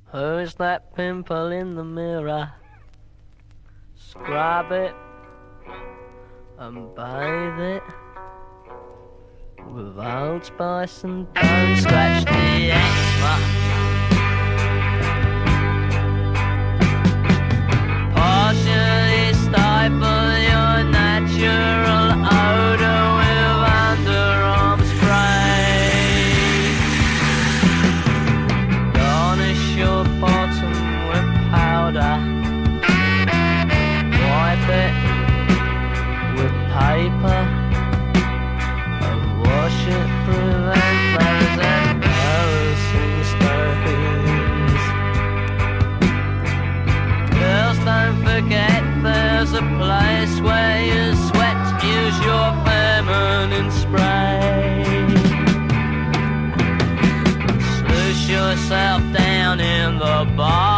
Who's that pimple in the mirror? Scrub it and bathe it with Old Spice and don't scratch the eczema. Partially stifle your natural odor with underarm spray. Garnish your bottom with powder. Wipe it with paper and wash it, prevent those embarrassing stains. Girls, don't forget there's a place where you sweat, use your feminine spray. Sluice yourself down in the bar.